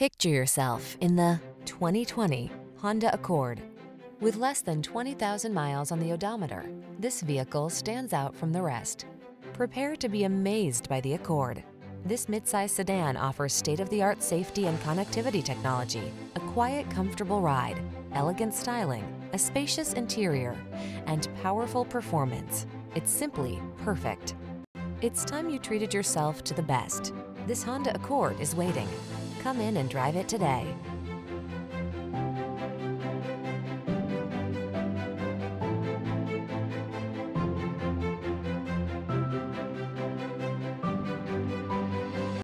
Picture yourself in the 2020 Honda Accord. With less than 20,000 miles on the odometer, this vehicle stands out from the rest. Prepare to be amazed by the Accord. This midsize sedan offers state-of-the-art safety and connectivity technology, a quiet, comfortable ride, elegant styling, a spacious interior, and powerful performance. It's simply perfect. It's time you treated yourself to the best. This Honda Accord is waiting. Come in and drive it today.